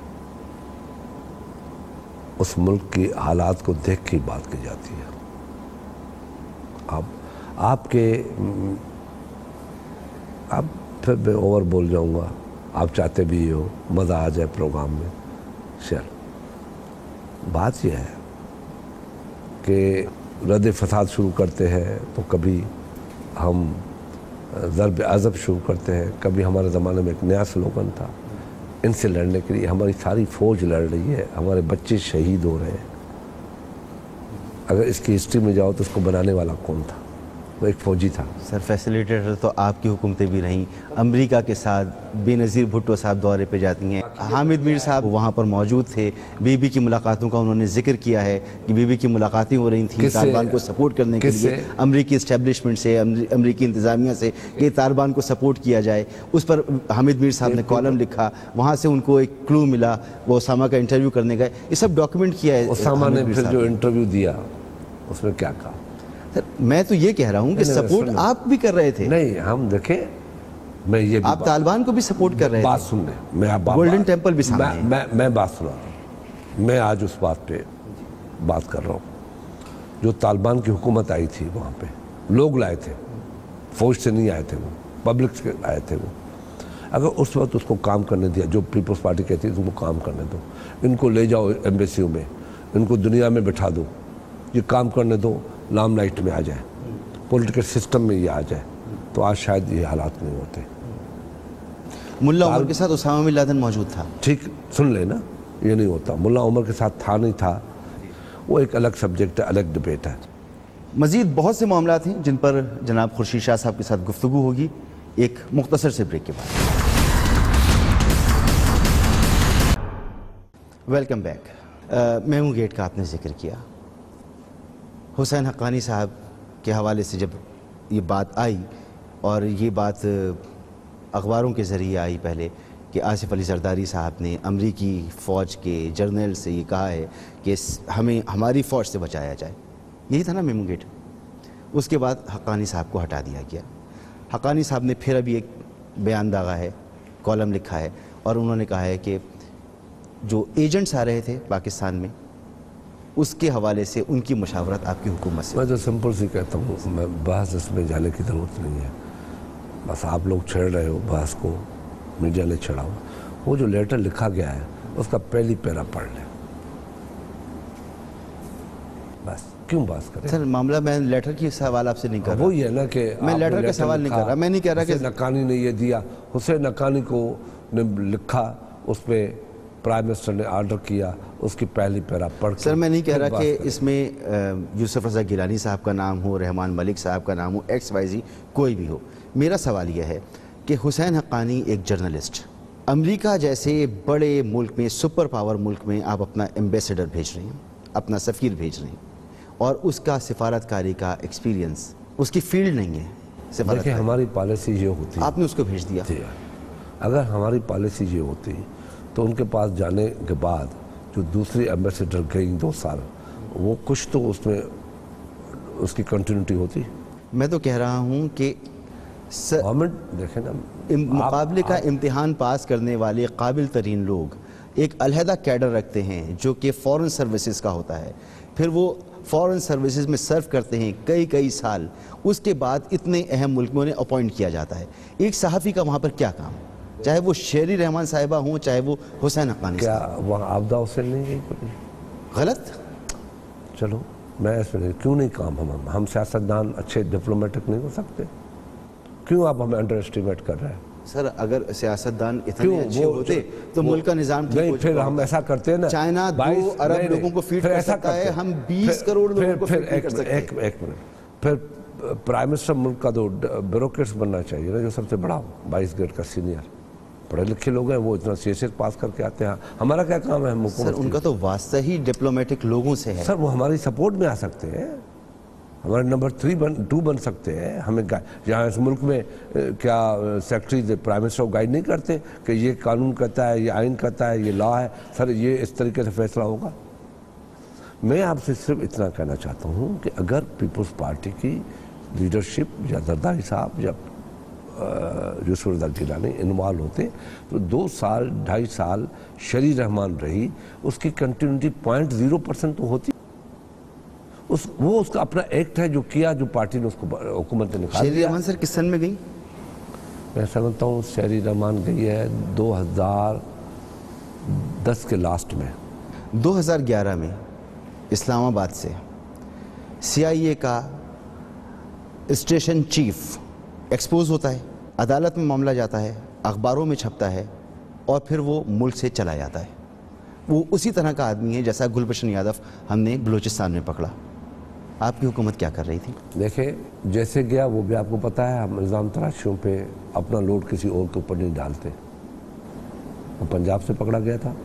उस मुल्क की हालात को देख के बात की जाती है। आप फिर मैं ओवर बोल जाऊंगा, आप चाहते भी हो मज़ा आ जाए प्रोग्राम में। चल, बात यह है कि रद्द फसाद शुरू करते हैं तो कभी हम ज़रब अज़ब शुरू करते हैं, कभी हमारे ज़माने में एक नया स्लोगन था, इनसे लड़ने के लिए हमारी सारी फ़ौज लड़ रही है, हमारे बच्चे शहीद हो रहे हैं। अगर इसकी हिस्ट्री में जाओ तो उसको बनाने वाला कौन था? वो एक फ़ौजी था। सर फैसिलिटेटर तो आपकी हुकूमतें भी रहीं। अमेरिका के साथ बेनज़ीर भुट्टो साहब दौरे पे जाती हैं, हामिद मीर साहब वहाँ पर मौजूद थे। बीबी की मुलाकातों का उन्होंने जिक्र किया है कि बीबी की मुलाकातें हो रही थी तालिबान को सपोर्ट करने के लिए, अमरीकी इस्टेब्लिशमेंट से, अमरीकी इंतज़ामिया से कि तालिबान को सपोर्ट किया जाए। उस पर हामिद मीर साहब ने कॉलम लिखा, वहाँ से उनको एक क्लू मिला, वो ओसामा का इंटरव्यू करने गए। ये सब डॉक्यूमेंट किया है। ओसामा ने फिर जो इंटरव्यू दिया उसमें क्या कहा? सर मैं तो ये कह रहा हूँ कि सपोर्ट आप भी कर रहे थे। नहीं, हम देखें, मैं ये आप तालिबान को भी सपोर्ट कर रहे थे। बात सुन ले, मैं गोल्डन टेम्पल भी सामने है। मैं बात सुना रहा हूँ। मैं आज उस बात पे बात कर रहा हूँ जो तालिबान की हुकूमत आई थी, वहाँ पे लोग लाए थे, फौज से नहीं आए थे, वो पब्लिक से आए थे। वो अगर उस वक्त उसको काम करने दिया, जो पीपल्स पार्टी कहती है तुमको काम करने दो, इनको ले जाओ एम्बेसियों में, इनको दुनिया में बिठा दो, ये काम करने दो, लामलाइट में आ जाए, पॉलिटिकल सिस्टम में ये आ जाए, तो आज शायद ये हालात नहीं होते। मुल्ला उमर के साथ उसामा बिन लादेन मौजूद था। ठीक, सुन लेना, ये नहीं होता। मुल्ला उमर के साथ था नहीं था, वो एक अलग सब्जेक्ट है, अलग डिबेट है। मज़ीद बहुत से मामलात हैं जिन पर जनाब खुर्शीद शाह साहब के साथ गुफ्तगू होगी एक मुख्तसर से ब्रेक के बाद। Welcome back. मेमू गेट का आपने जिक्र किया। हुसैन हक्कानी साहब के हवाले से जब ये बात आई, और ये बात अखबारों के ज़रिए आई पहले, कि आसिफ अली जरदारी साहब ने अमरीकी फ़ौज के जर्नल से ये कहा है कि हमें हमारी फ़ौज से बचाया जाए, यही था ना मेमू गेट। उसके बाद हक्कानी साहब को हटा दिया गया। हक्कानी साहब ने फिर अभी एक बयान दागा है, कॉलम लिखा है, और उन्होंने कहा है कि जो एजेंट्स आ रहे थे पाकिस्तान में, उसके हवाले से उनकी मशावरत आपकी हुकूमत से। मैं तो सिंपल सी कहता हूँ, मैं बहस इसमें जाने की ज़रूरत नहीं है। बस आप लोग छेड़ रहे हो बहस को, मीडिया ने छेड़ा हो। वो जो लेटर लिखा गया है उसका पहली पैरा पढ़ लें, बस। क्यों बात करें? सर मामला, मैं लेटर की सवाल आपसे नहीं कर रहा। वो ये है ना कि मैं लेटर का सवाल नहीं कर रहा। मैं नहीं कह रहा कि नक्कानी ने ये दिया, हुसैन नक्कानी को ने लिखा, उस पर प्राइम मिनिस्टर ने आर्डर किया, उसकी पहली पैरा पढ़ के। सर मैं नहीं कह रहा कि इसमें यूसुफ रज़ा गिलानी साहब का नाम हो, रहमान मलिक साहब का नाम हो, XYZ कोई भी हो। मेरा सवाल यह है कि हुसैन हक्कानी एक जर्नलिस्ट, अमेरिका जैसे बड़े मुल्क में, सुपर पावर मुल्क में आप अपना एम्बेसडर भेज रहे हैं, अपना सफ़ीर भेज रहे हैं, और उसका सिफारतकारी का एक्सपीरियंस, उसकी फील्ड नहीं है। देखिए, हमारी पॉलिसी ये होती है, आपने उसको भेज दिया। अगर हमारी पॉलिसी ये होती तो उनके पास जाने के बाद जो दूसरी एम्बेसडर गई 2 साल, वो कुछ तो उसमें उसकी कंटिन्यूटी होती। मैं तो कह रहा हूँ कि गवर्नमेंट देखे ना, मुकाबले का इम्तिहान पास करने वाले काबिल तरीन लोग एक अलहदा कैडर रखते हैं जो कि फ़ॉरेन सर्विसेज का होता है, फिर वो फ़ॉरेन सर्विसेज में सर्व करते हैं कई साल, उसके बाद इतने अहम मुल्क में उन्हें अपॉइंट किया जाता है। एक सहाफ़ी का वहाँ पर क्या काम, चाहे वो शेरी रहमान साहिबा हों, चाहे वो हुसैन हक्कानी। क्या वहाँ आपदा हुसैन नहीं गई कभी? गलत। चलो, मैं इसमें क्यों नहीं काम, हम सियासतदान अच्छे डिप्लोमेटिक नहीं हो सकते? क्यों आप हमें अंडर एस्टिमेट कर रहे हैं? सर अगर सियासतदान इतने अच्छे होते तो मुल्क का निज़ाम ठीक नहीं, फिर हम ऐसा करते हैं ना, चाइना 2 अरब लोगों को फीड कर सकता है, हम 20 करोड़ लोगों को फीड कर सकते हैं। एक मिनट, फिर प्राइम मिनिस्टर मुल्क का तो ब्यूरोक्रेट्स बनना चाहिए ना, जो सबसे बड़ा हो, 22 ग्रेड का सीनियर, पढ़े लिखे लोग हैं, वो इतना सीएसएस पास करके आते हैं। हमारा क्या काम है? हम सर उनका तो वास्ता ही डिप्लोमेटिक लोगों से है। सर वो हमारी सपोर्ट में आ सकते हैं, हमारे नंबर 2 बन सकते हैं। हमें यहाँ इस मुल्क में क्या सेक्रेटरी प्राइम मिनिस्टर को गाइड नहीं करते कि ये कानून कहता है, ये आइन कहता है, ये लॉ है, सर ये इस तरीके से फैसला होगा। मैं आपसे सिर्फ इतना कहना चाहता हूँ कि अगर पीपल्स पार्टी की लीडरशिप या जरदारी साहब या यूसुफ गिलानी इन्वॉल्व होते तो 2 साल 2.5 साल शरी रहमान रही, उसकी कंटिन्यूटी 0.0% तो होती। वो उसका अपना एक्ट है जो किया, जो पार्टी ने उसको हुकूमत ने निकाला। शरी रहमान सर किस सन में गई? मैं समझता हूँ शरी रहमान गई है 2010 के लास्ट में। 2011 में इस्लामाबाद से CIA का स्टेशन चीफ एक्सपोज होता है, अदालत में मामला जाता है, अखबारों में छपता है और फिर वो मुल्क से चला जाता है। वो उसी तरह का आदमी है जैसा गुलबशन यादव हमने बलूचिस्तान में पकड़ा। आपकी हुकूमत क्या कर रही थी? देखिए जैसे गया वो भी आपको पता है, हम निज़ाम तराशियों पे अपना लोड किसी और के ऊपर नहीं डालते। वो पंजाब से पकड़ा गया था,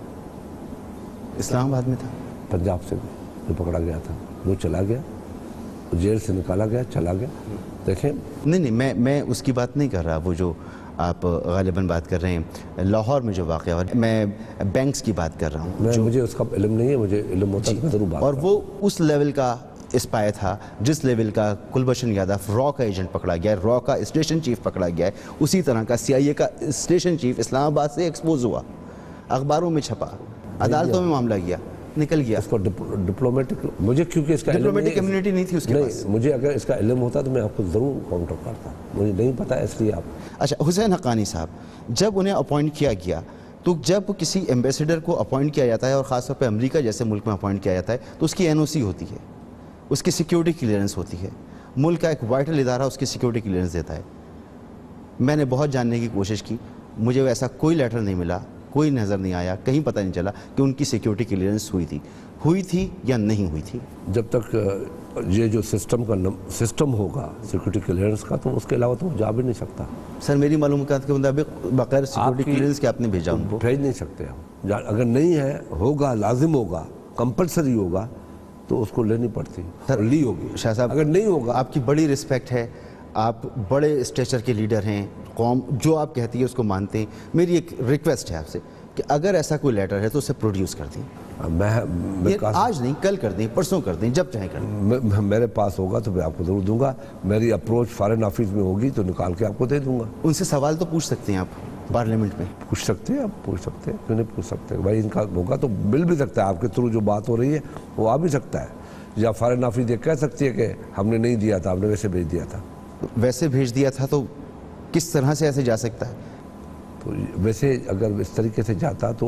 इस्लामाबाद में था, पंजाब से जो पकड़ा गया था वो चला गया, जेल से निकाला गया, चला गया। देखें नहीं मैं उसकी बात नहीं कर रहा, वो जो आप गालिबन बात कर रहे हैं लाहौर में जो वाक़या हुआ, मैं बैंक्स की बात कर रहा हूँ। मुझे उसका इल्म नहीं है, मुझे इल्म होता है ज़रूर बात। और वो उस लेवल का स्पाई था जिस लेवल का गुलबशन यादव रॉ का एजेंट पकड़ा गया है, रॉ का स्टेशन चीफ पकड़ा गया है, उसी तरह का CIA का स्टेशन चीफ इस्लामाबाद से एक्सपोज हुआ, अखबारों में छपा, अदालतों में मामला गया, निकल गया। इसको डिप्लोमेटिक, मुझे क्योंकि इसका डिप्लोमेटिक कम्युनिटी नहीं थी उसके पास। मुझे अगर इसका इल्म होता तो मैं आपको ज़रूर काउंटर करता, मुझे नहीं पता है इसलिए आप। अच्छा, हुसैन हक्कानी साहब जब उन्हें अपॉइंट किया गया, तो जब किसी एम्बेसडर को अपॉइंट किया जाता है और ख़ासतौर पर अमेरिका जैसे मुल्क में अपॉइंट किया जाता है तो उसकी NOC होती है, उसकी सिक्योरिटी क्लियरेंस होती है, मुल्क का एक वाइटल इदारा उसकी सिक्योरिटी क्लियरेंस देता है। मैंने बहुत जानने की कोशिश की, मुझे वैसा कोई लेटर नहीं मिला, कोई नज़र नहीं आया, कहीं पता नहीं चला कि उनकी सिक्योरिटी क्लियरेंस हुई थी या नहीं हुई थी। जब तक ये जो सिस्टम होगा सिक्योरिटी क्लियरेंस का, तो उसके अलावा तो जा भी नहीं सकता। सर मेरी मालूमात के मुताबिक बगैर सिक्योरिटी क्लियरेंस के आपने भेजा उनको? भेज नहीं सकते हम, अगर नहीं है, होगा, लाजिम होगा, कंपलसरी होगा तो उसको लेनी पड़ती, ली होगी। शाह साहब अगर नहीं होगा, आपकी बड़ी रिस्पेक्ट है, आप बड़े स्टेचर के लीडर हैं, कौम जो आप कहती है उसको मानते हैं। मेरी एक रिक्वेस्ट है आपसे कि अगर ऐसा कोई लेटर है तो उसे प्रोड्यूस कर दें। मैं आज नहीं, कल कर दें, परसों कर दें, जब चाहें कर दें। मेरे पास होगा तो मैं आपको जरूर दूंगा। मेरी अप्रोच फॉरेन ऑफिस में होगी तो निकाल के आपको दे दूंगा। उनसे सवाल तो पूछ सकते हैं आप, पार्लियामेंट में पूछ सकते हैं, आप पूछ सकते हैं, क्यों नहीं पूछ सकते? भाई इनका होगा तो मिल भी सकता है, आपके थ्रू जो बात हो रही है वो आ भी सकता है, या फॉरेन ऑफिस ये कह सकती है कि हमने नहीं दिया था, आपने वैसे भेज दिया था। वैसे भेज दिया था तो किस तरह से ऐसे जा सकता है? तो वैसे अगर इस तरीके से जाता तो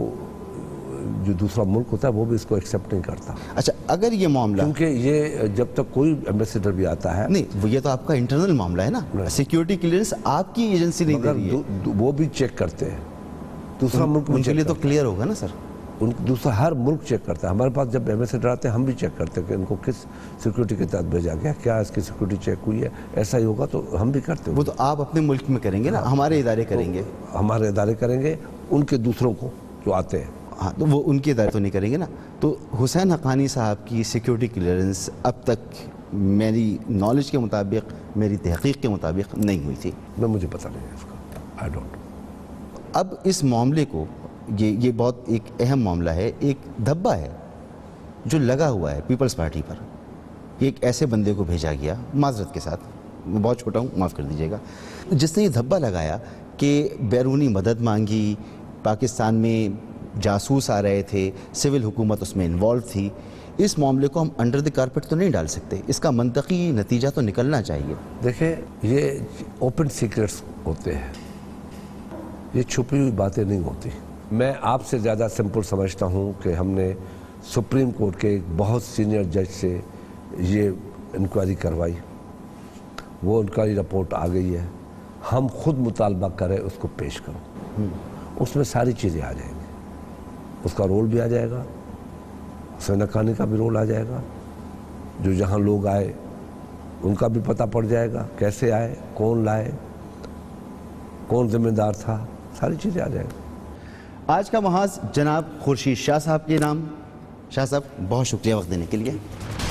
जो दूसरा मुल्क होता है वो भी इसको एक्सेप्ट नहीं करता। अच्छा, अगर ये मामला, क्योंकि ये जब तक कोई एम्बेसडर भी आता है, नहीं ये तो आपका इंटरनल मामला है ना, सिक्योरिटी क्लियरेंस आपकी एजेंसी नहीं दे रही है, वो भी चेक करते हैं, दूसरा मुल्क उनके लिए तो क्लियर होगा ना सर। दूसरा हर मुल्क चेक करता है। हमारे पास जब एम्बेसडर आते हैं हम भी चेक करते हैं कि इनको किस सिक्योरिटी के तहत भेजा गया, क्या इसकी सिक्योरिटी चेक हुई है, ऐसा ही होगा तो हम भी करते हैं। वो तो आप अपने मुल्क में करेंगे ना, हमारे इदारे करेंगे, तो हमारे इदारे करेंगे, उनके दूसरों को जो आते हैं, हाँ तो वो उनके इदारे तो नहीं करेंगे ना। तो हुसैन हक्कानी साहब की सिक्योरिटी क्लियरेंस अब तक मेरी नॉलेज के मुताबिक, मेरी तहकीक के मुताबिक नहीं हुई थी। मुझे पता नहीं है इसका, आई डोंट। अब इस मामले को, ये बहुत एक अहम मामला है, एक धब्बा है जो लगा हुआ है पीपल्स पार्टी पर। एक ऐसे बंदे को भेजा गया, माजरत के साथ, मैं बहुत छोटा हूँ, माफ़ कर दीजिएगा, जिसने ये धब्बा लगाया कि बैरूनी मदद मांगी, पाकिस्तान में जासूस आ रहे थे, सिविल हुकूमत उसमें इन्वॉल्व थी। इस मामले को हम अंडर द कारपेट तो नहीं डाल सकते, इसका मंतकी नतीजा तो निकलना चाहिए। देखिए ये ओपन सीक्रेट्स होते हैं, ये छुपी हुई बातें नहीं होती। मैं आपसे ज़्यादा सिंपल समझता हूँ कि हमने सुप्रीम कोर्ट के एक बहुत सीनियर जज से ये इंक्वायरी करवाई, वो इंक्वायरी रिपोर्ट आ गई है, हम खुद मुतालबा करें उसको पेश करो, उसमें सारी चीज़ें आ जाएंगी, उसका रोल भी आ जाएगा, हुसैन हक्कानी का भी रोल आ जाएगा, जो जहाँ लोग आए ان کا بھی پتہ پڑ جائے گا، کیسے آئے، کون لائے، کون ذمہ دار تھا، ساری چیزیں آ جائیں گی۔ آج کا محاذ جناب خورشید شاہ صاحب کے نام۔ شاہ صاحب بہت شکریہ وقت دینے کے لیے۔